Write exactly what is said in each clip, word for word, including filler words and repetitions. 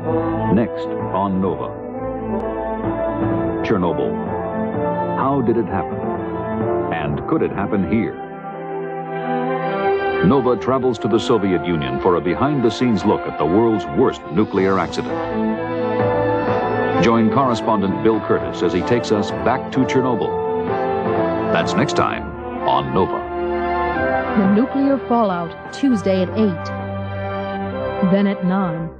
Next on Nova. Chernobyl. How did it happen? And could it happen here? Nova travels to the Soviet Union for a behind-the-scenes look at the world's worst nuclear accident. Join correspondent Bill Curtis as he takes us back to Chernobyl. That's next time on Nova. The nuclear fallout, Tuesday at eight. Then at nine.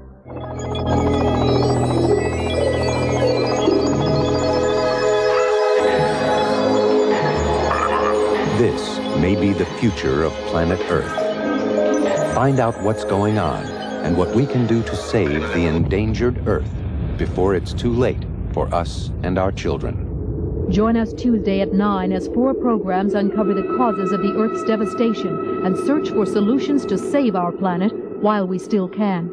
This may be the future of planet Earth. Find out what's going on and what we can do to save the endangered Earth before it's too late for us and our children. Join us Tuesday at nine as four programs uncover the causes of the Earth's devastation and search for solutions to save our planet while we still can.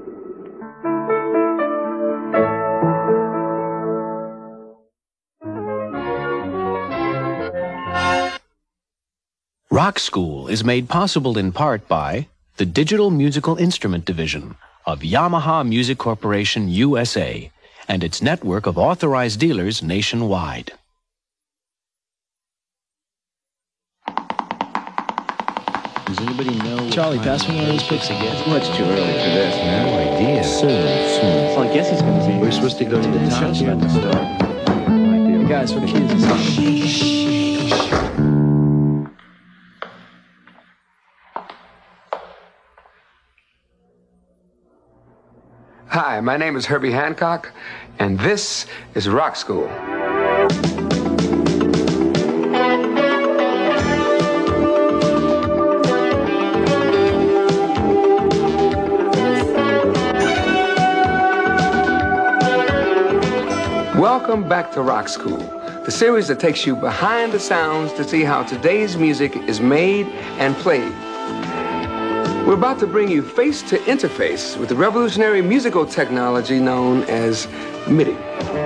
Rock School is made possible in part by the Digital Musical Instrument Division of Yamaha Music Corporation U S A and its network of authorized dealers nationwide. Does anybody know? Charlie, pass me one of those picks again. It's much too early for this, man. No idea. Soon, soon. Well, I guess he's going to be. We're supposed to go to the top Show's about to start. Hey guys, what key is this? Hi, my name is Herbie Hancock, and this is Rock School. Welcome back to Rock School, the series that takes you behind the sounds to see how today's music is made and played. We're about to bring you face to interface with the revolutionary musical technology known as MIDI.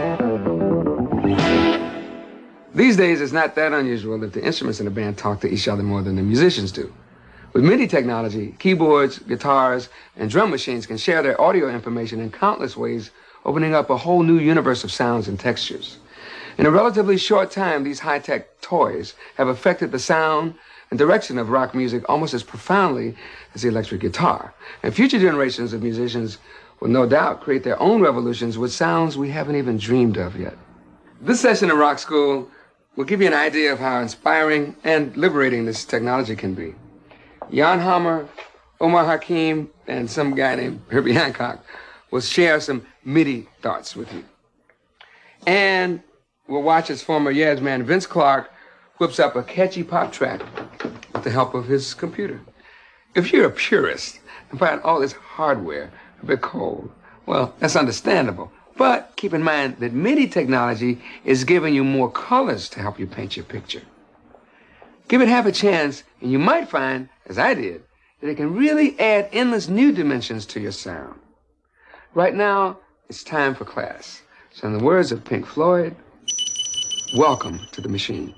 These days, it's not that unusual that the instruments in a band talk to each other more than the musicians do. With MIDI technology, keyboards, guitars, and drum machines can share their audio information in countless ways, opening up a whole new universe of sounds and textures. In a relatively short time, these high-tech toys have affected the sound and direction of rock music almost as profoundly as the electric guitar. And future generations of musicians will no doubt create their own revolutions with sounds we haven't even dreamed of yet. This session of Rock School will give you an idea of how inspiring and liberating this technology can be. Jan Hammer, Omar Hakim, and some guy named Herbie Hancock will share some MIDI thoughts with you. And we'll watch as former Yes man Vince Clarke whips up a catchy pop track with the help of his computer. If you're a purist and find all this hardware a bit cold, well, that's understandable. But keep in mind that MIDI technology is giving you more colors to help you paint your picture. Give it half a chance, and you might find, as I did, that it can really add endless new dimensions to your sound. Right now, it's time for class. So in the words of Pink Floyd, welcome to the machine.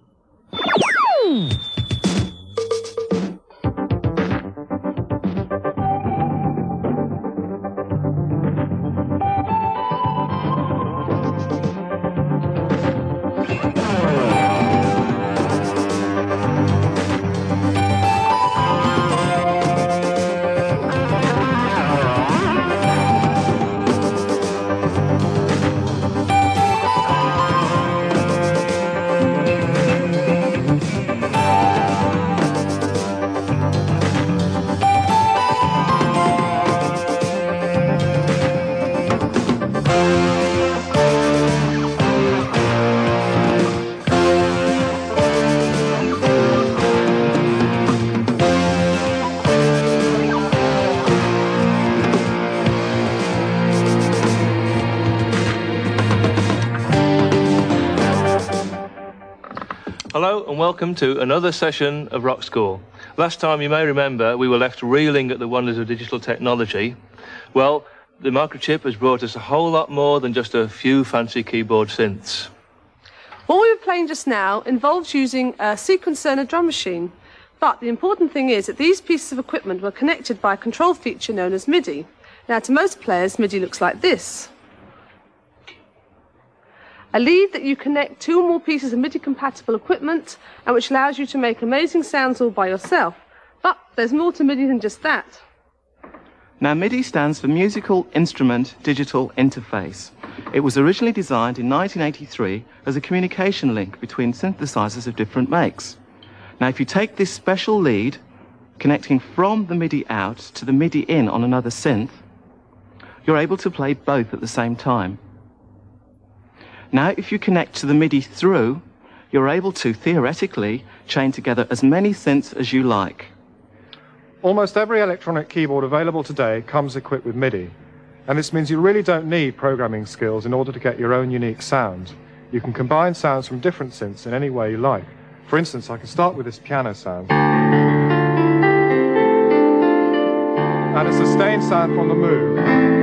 Hello and welcome to another session of Rock School. Last time, you may remember, we were left reeling at the wonders of digital technology. Well, the microchip has brought us a whole lot more than just a few fancy keyboard synths. What we were playing just now involves using a sequencer and a drum machine. But the important thing is that these pieces of equipment were connected by a control feature known as MIDI. Now, to most players, MIDI looks like this. A lead that you connect two or more pieces of MIDI-compatible equipment and which allows you to make amazing sounds all by yourself. But there's more to MIDI than just that. Now, MIDI stands for Musical Instrument Digital Interface. It was originally designed in nineteen eighty-three as a communication link between synthesizers of different makes. Now, if you take this special lead, connecting from the MIDI out to the MIDI in on another synth, you're able to play both at the same time. Now, if you connect to the MIDI through, you're able to, theoretically, chain together as many synths as you like. Almost every electronic keyboard available today comes equipped with MIDI, and this means you really don't need programming skills in order to get your own unique sound. You can combine sounds from different synths in any way you like. For instance, I can start with this piano sound, and a sustained sound from the Moog,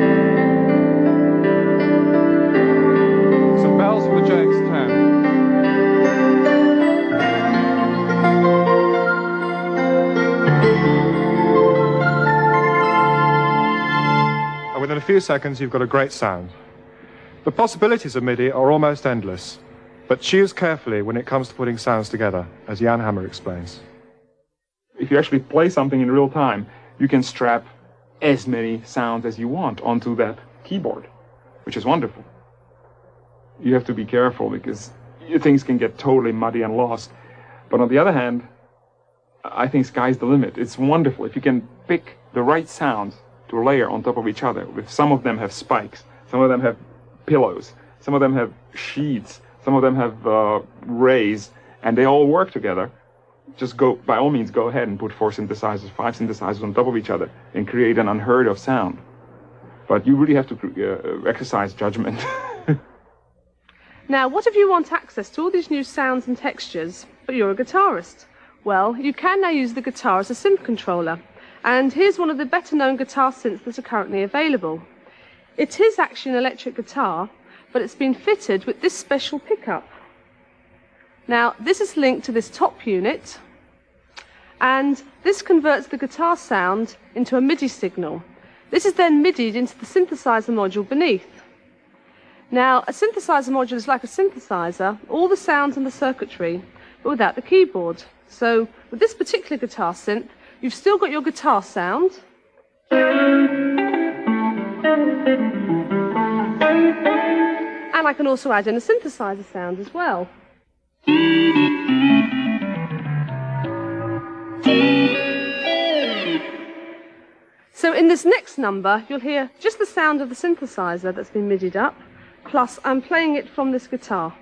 some bells from the J X ten, within a few seconds, you've got a great sound. The possibilities of MIDI are almost endless, but choose carefully when it comes to putting sounds together, as Jan Hammer explains. If you actually play something in real time, you can strap as many sounds as you want onto that keyboard, which is wonderful. You have to be careful because things can get totally muddy and lost. But on the other hand, I think sky's the limit. It's wonderful if you can pick the right sounds to layer on top of each other. With some of them have spikes, some of them have pillows, some of them have sheets, some of them have uh, rays, and they all work together. Just go, by all means, go ahead and put four synthesizers, five synthesizers on top of each other and create an unheard of sound. But you really have to uh, exercise judgment. Now, what if you want access to all these new sounds and textures, but you're a guitarist? Well, you can now use the guitar as a synth controller. And here's one of the better-known guitar synths that are currently available. It is actually an electric guitar, but it's been fitted with this special pickup. Now, this is linked to this top unit, and this converts the guitar sound into a MIDI signal. This is then MIDI'd into the synthesizer module beneath. Now, a synthesizer module is like a synthesizer, all the sounds and the circuitry, but without the keyboard. So, with this particular guitar synth, you've still got your guitar sound, and I can also add in a synthesizer sound as well. So in this next number, you'll hear just the sound of the synthesizer that's been MIDI'd up, plus I'm playing it from this guitar.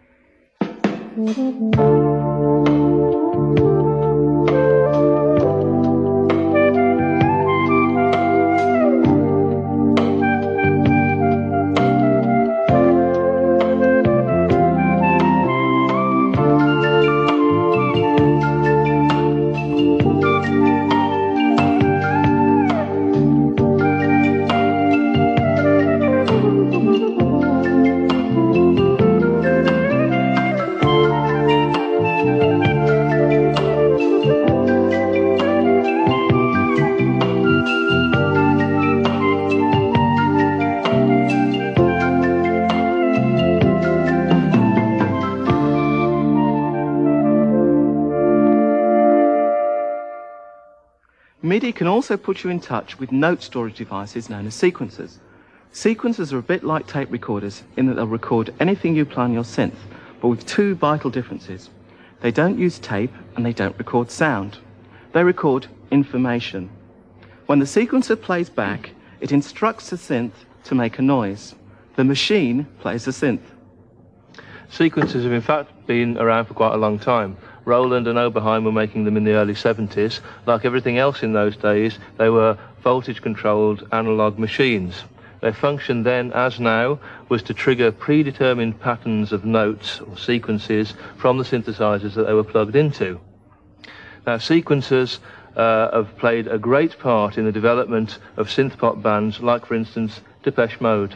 MIDI can also put you in touch with note storage devices known as sequencers. Sequencers are a bit like tape recorders in that they'll record anything you play on your synth, but with two vital differences. They don't use tape and they don't record sound. They record information. When the sequencer plays back, it instructs the synth to make a noise. The machine plays the synth. Sequencers have in fact been around for quite a long time. Roland and Oberheim were making them in the early seventies. Like everything else in those days, they were voltage-controlled analog machines. Their function then, as now, was to trigger predetermined patterns of notes or sequences from the synthesizers that they were plugged into. Now, sequencers uh, have played a great part in the development of synth-pop bands, like, for instance, Depeche Mode.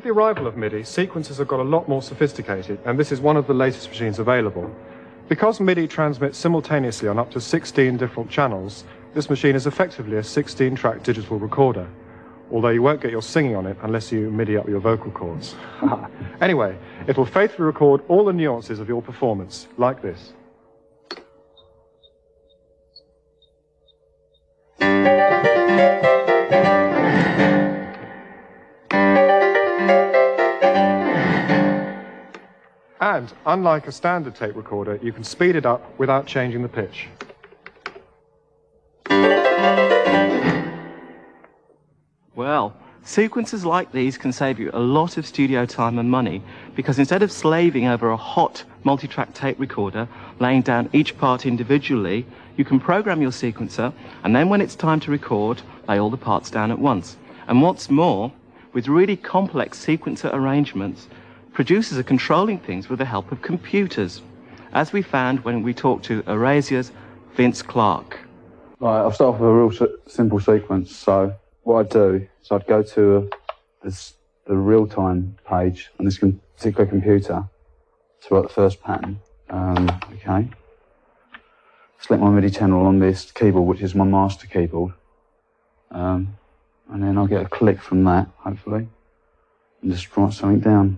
With the arrival of MIDI, sequencers have got a lot more sophisticated, and this is one of the latest machines available. Because MIDI transmits simultaneously on up to sixteen different channels, this machine is effectively a sixteen track digital recorder, although you won't get your singing on it unless you MIDI up your vocal cords. Anyway, it will faithfully record all the nuances of your performance, like this. And, unlike a standard tape recorder, you can speed it up without changing the pitch. Well, sequencers like these can save you a lot of studio time and money, because instead of slaving over a hot multi-track tape recorder, laying down each part individually, you can program your sequencer, and then when it's time to record, lay all the parts down at once. And what's more, with really complex sequencer arrangements, producers are controlling things with the help of computers, as we found when we talked to Erasia's Vince Clark. Right, I'll start with a real simple sequence. So what I'd do is I'd go to a, this, the real-time page on this com particular computer to write the first pattern. Um, okay. Select my MIDI channel on this keyboard, which is my master keyboard. Um, and then I'll get a click from that, hopefully, and just write something down.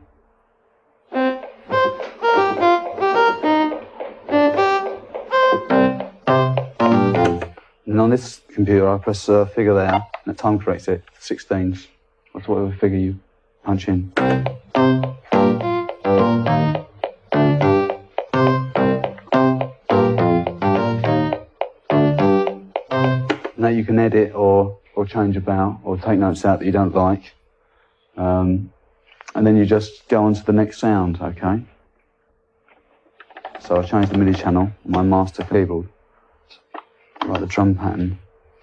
And on this computer, I press uh, figure there, and it time corrects it to sixteens. That's whatever figure you punch in. Now you can edit or, or change about, or take notes out that you don't like. Um, and then you just go on to the next sound, okay? So I change the MIDI channel on my master keyboard. Like the drum pattern.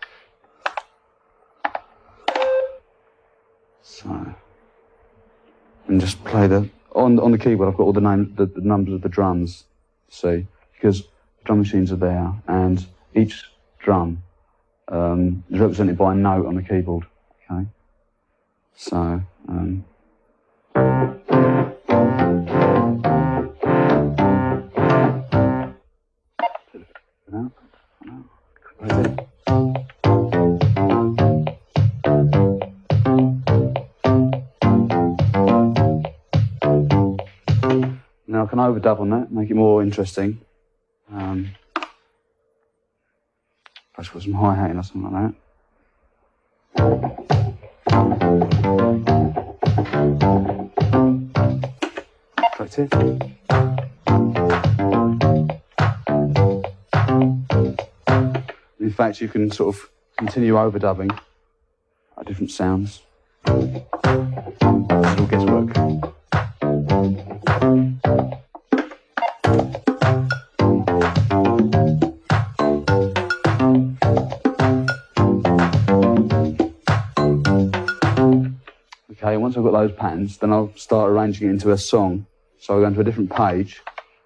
So, and just play the on on the keyboard. I've got all the name, the, the numbers of the drums. See, because the drum machines are there, and each drum um, is represented by a note on the keyboard. Okay, so. Um, Now I can overdub on that, make it more interesting. Um, perhaps put some hi-hatting or something like that. Correct it. In fact, you can sort of continue overdubbing at different sounds. This is all guesswork. Okay, once I've got those patterns, then I'll start arranging it into a song. So I'll go into a different page.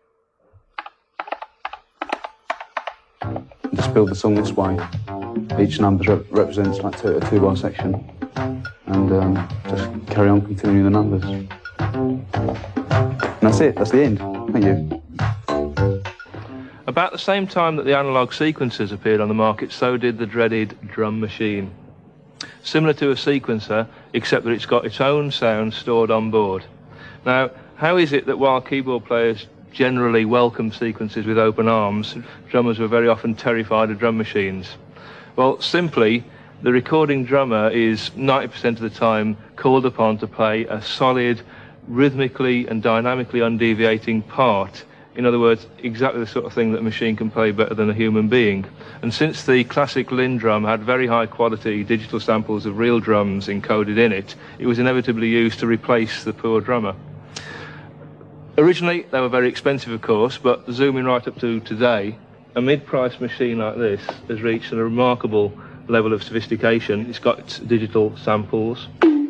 And just build the song this way. Each number rep represents like two, a two-bar section. And um, just carry on continuing the numbers. And that's it, that's the end. Thank you. About the same time that the analogue sequencers appeared on the market, so did the dreaded drum machine. Similar to a sequencer, except that it's got its own sound stored on board. Now, how is it that while keyboard players generally welcome sequencers with open arms, drummers were very often terrified of drum machines? Well, simply, the recording drummer is ninety percent of the time called upon to play a solid, rhythmically and dynamically undeviating part. In other words, exactly the sort of thing that a machine can play better than a human being. And since the classic Linn drum had very high quality digital samples of real drums encoded in it, it was inevitably used to replace the poor drummer. Originally, they were very expensive, of course, but zooming right up to today, a mid-price machine like this has reached a remarkable level of sophistication. It's got digital samples.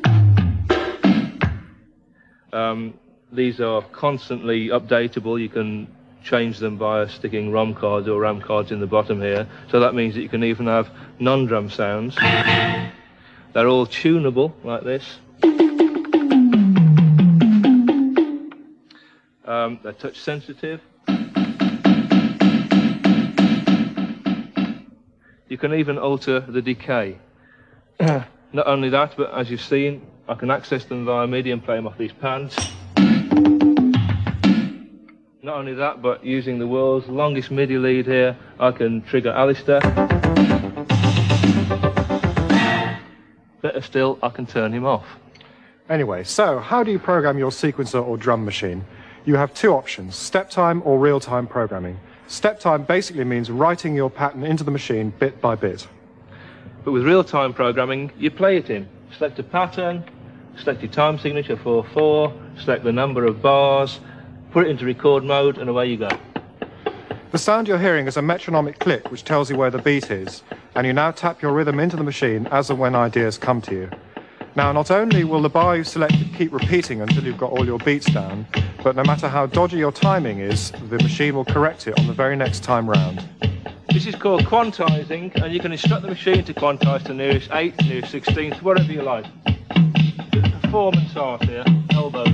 Um, These are constantly updatable. You can change them by sticking ROM cards or RAM cards in the bottom here. So that means that you can even have non-drum sounds. They're all tunable like this. Um, they're touch sensitive. You can even alter the decay. Not only that, but as you've seen, I can access them via MIDI and play them off these pads. Not only that, but using the world's longest MIDI lead here, I can trigger Alistair. Better still, I can turn him off. Anyway, so how do you program your sequencer or drum machine? You have two options, step time or real-time programming. Step time basically means writing your pattern into the machine bit by bit. But with real-time programming, you play it in. Select a pattern, select your time signature four four, select the number of bars, put it into record mode, and away you go. The sound you're hearing is a metronomic click which tells you where the beat is, and you now tap your rhythm into the machine as and when ideas come to you. Now, not only will the bar you selected keep repeating until you've got all your beats down, but no matter how dodgy your timing is, the machine will correct it on the very next time round. This is called quantizing, and you can instruct the machine to quantize to nearest eighth, nearest sixteenth, whatever you like. Bit of performance art here, elbows.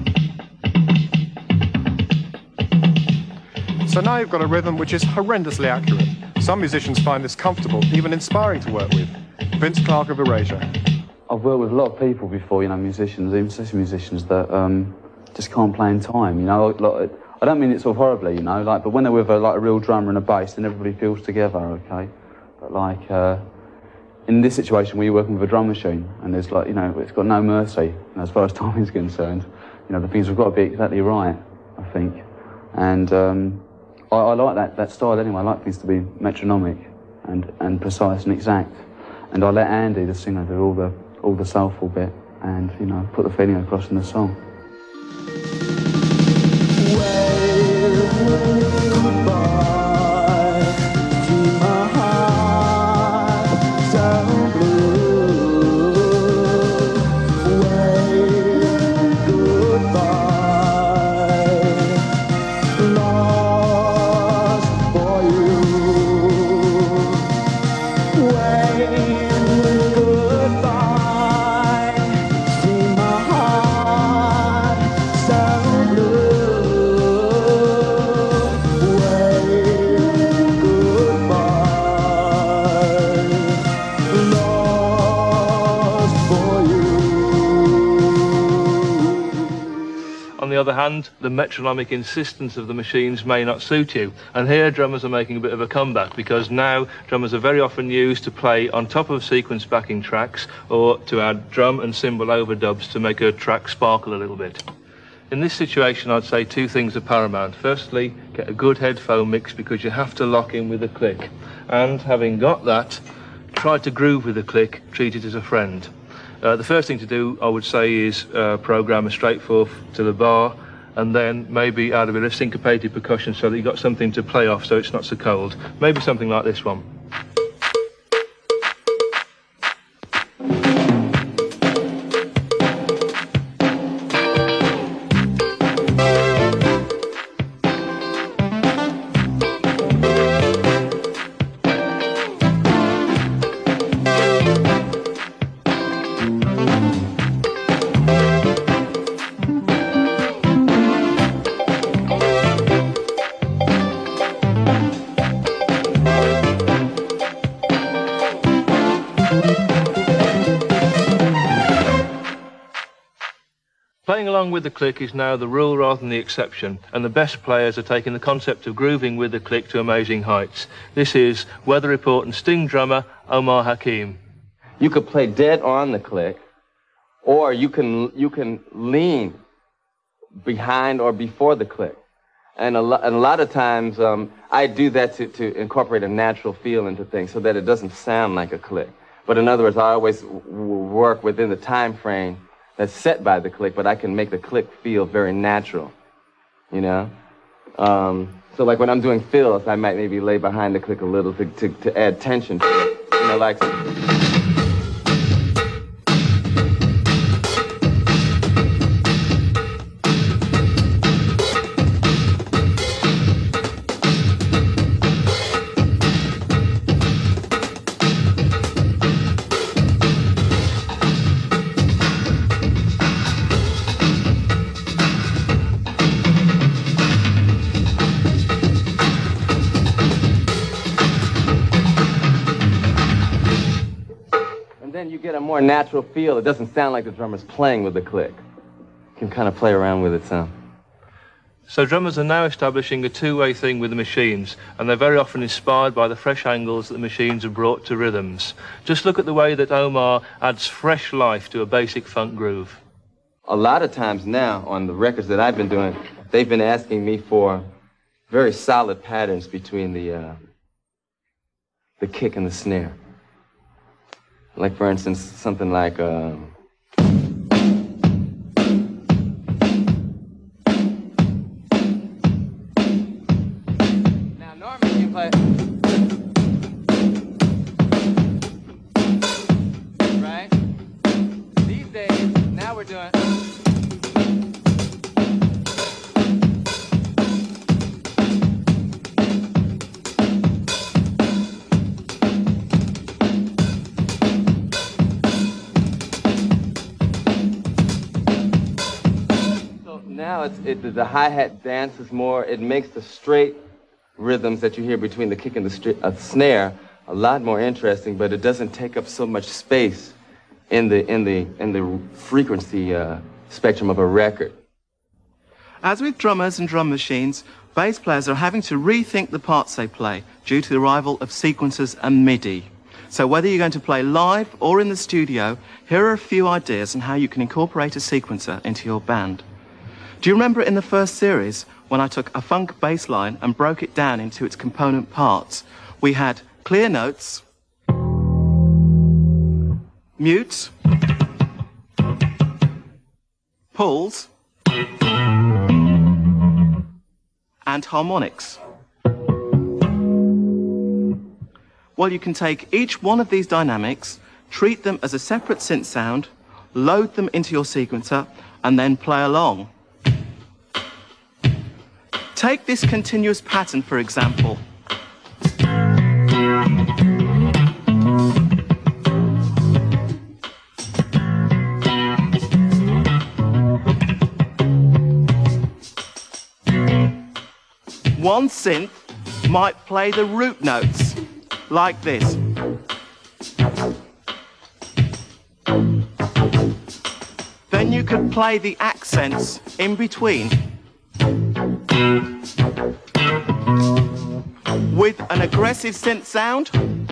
So now you've got a rhythm which is horrendously accurate. Some musicians find this comfortable, even inspiring to work with. Vince Clarke of Erasure. I've worked with a lot of people before, you know, musicians, even session musicians, that um, just can't play in time, you know. Like, I don't mean it sort of horribly, you know, like, but when they're with a, like, a real drummer and a bass, then everybody feels together, okay? But, like, uh, in this situation where you're working with a drum machine, and there's, like, you know, it's got no mercy, you know, as far as timing's concerned, you know, the things have got to be exactly right, I think. And um, I, I like that, that style anyway. I like things to be metronomic and, and precise and exact. And I let Andy, the singer, do all the all the soulful bit, and, you know, put the feeling across in the song. On the other hand, the metronomic insistence of the machines may not suit you. And here drummers are making a bit of a comeback, because now drummers are very often used to play on top of sequence backing tracks or to add drum and cymbal overdubs to make a track sparkle a little bit. In this situation, I'd say two things are paramount. Firstly, get a good headphone mix, because you have to lock in with the click. And having got that, try to groove with the click, treat it as a friend. Uh, the first thing to do, I would say, is uh, program a straight fourth to the bar, and then maybe add a bit of syncopated percussion so that you've got something to play off so it's not so cold. Maybe something like this one. Playing along with the click is now the rule rather than the exception, and the best players are taking the concept of grooving with the click to amazing heights. This is Weather Report and Sting drummer Omar Hakim. You could play dead on the click, or you can you can lean behind or before the click. And a, lo and a lot of times um, I do that to, to incorporate a natural feel into things so that it doesn't sound like a click. But in other words, I always w work within the time frame that's set by the click, but I can make the click feel very natural, you know? Um, so like when I'm doing fills, I might maybe lay behind the click a little to, to, to add tension to it, you know, like... get a more natural feel. It doesn't sound like the drummer's playing with the click. You can kind of play around with it some. So drummers are now establishing a two-way thing with the machines, and they're very often inspired by the fresh angles that the machines have brought to rhythms. Just look at the way that Omar adds fresh life to a basic funk groove. A lot of times now, on the records that I've been doing, they've been asking me for very solid patterns between the, uh, the kick and the snare. Like, for instance, something like... Uh, right? These days, now we're doing... So now it's, it, the hi-hat dances more. It makes the straight rhythms that you hear between the kick and the uh, snare a lot more interesting, but it doesn't take up so much space in the in the in the frequency uh, spectrum of a record. As with drummers and drum machines, bass players are having to rethink the parts they play due to the arrival of sequencers and MIDI. So whether you're going to play live or in the studio, here are a few ideas on how you can incorporate a sequencer into your band. Do you remember in the first series when I took a funk bass line and broke it down into its component parts? We had clear notes, mutes, pulls, and harmonics. Well, you can take each one of these dynamics, treat them as a separate synth sound, load them into your sequencer, and then play along. Take this continuous pattern, for example. One synth might play the root notes, like this. Then you could play the accents in between with an aggressive synth sound.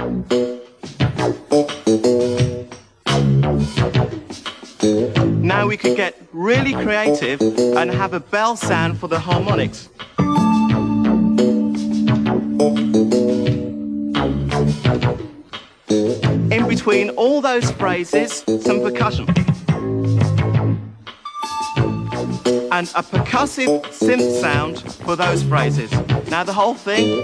Now we could get really creative and have a bell sound for the harmonics. In between all those phrases, some percussion. And a percussive synth sound for those phrases. Now the whole thing.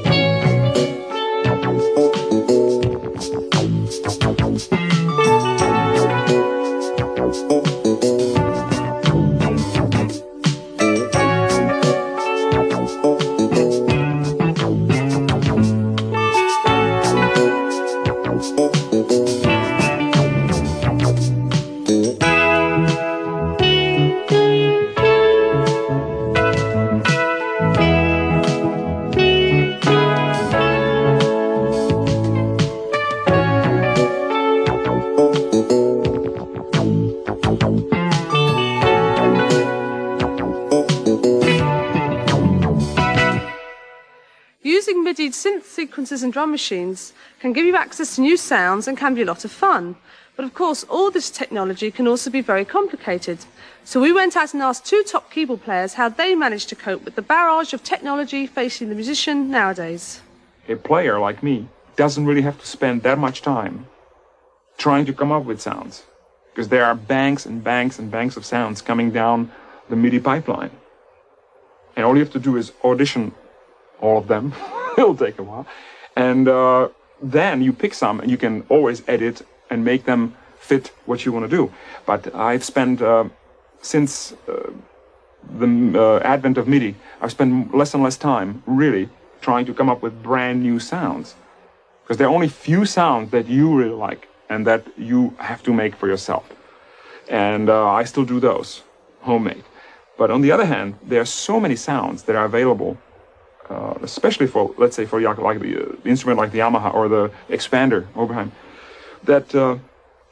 Using MIDI synth sequencers and drum machines can give you access to new sounds and can be a lot of fun. But of course, all this technology can also be very complicated. So we went out and asked two top keyboard players how they managed to cope with the barrage of technology facing the musician nowadays. A player like me doesn't really have to spend that much time trying to come up with sounds, because there are banks and banks and banks of sounds coming down the MIDI pipeline. And all you have to do is audition all of them. It'll take a while. And uh, then you pick some, and you can always edit and make them fit what you want to do. But I've spent, uh, since uh, the uh, advent of MIDI, I've spent less and less time, really, trying to come up with brand new sounds. Because there are only few sounds that you really like and that you have to make for yourself. And uh, I still do those, homemade. But on the other hand, there are so many sounds that are available, uh, especially for, let's say, for like the, uh, the instrument like the Yamaha or the expander, Oberheim, that uh,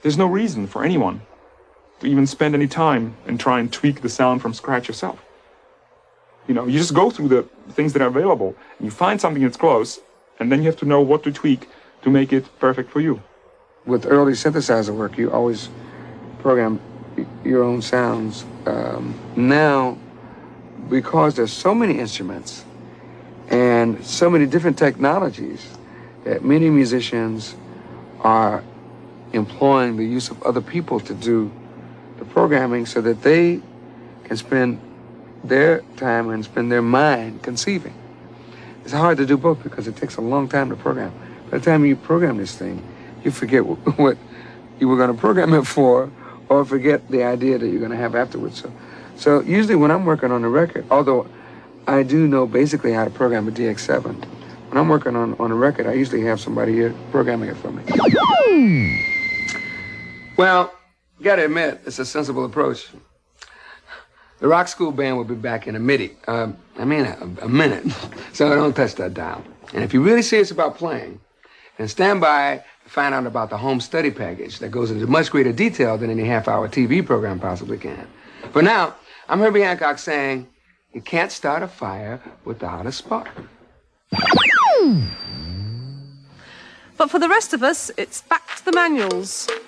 there's no reason for anyone to even spend any time and try and tweak the sound from scratch yourself. You know, you just go through the things that are available, and you find something that's close, and then you have to know what to tweak to make it perfect for you. With early synthesizer work, you always program your own sounds. Um, now, because there's so many instruments and so many different technologies, that many musicians are employing the use of other people to do the programming so that they can spend their time and spend their mind conceiving. It's hard to do both because it takes a long time to program. By the time you program this thing, you forget what you were going to program it for, or forget the idea that you're going to have afterwards. So, so usually when I'm working on a record, although I do know basically how to program a D X seven, when I'm working on, on a record, I usually have somebody here programming it for me. Well, you got to admit, it's a sensible approach. The Rock School Band will be back in a MIDI, uh, I mean a, a minute, so don't touch that dial. And if you're really serious about playing, then stand by to find out about the home study package that goes into much greater detail than any half-hour T V program possibly can. For now, I'm Herbie Hancock saying, you can't start a fire without a spark. But for the rest of us, it's back to the manuals.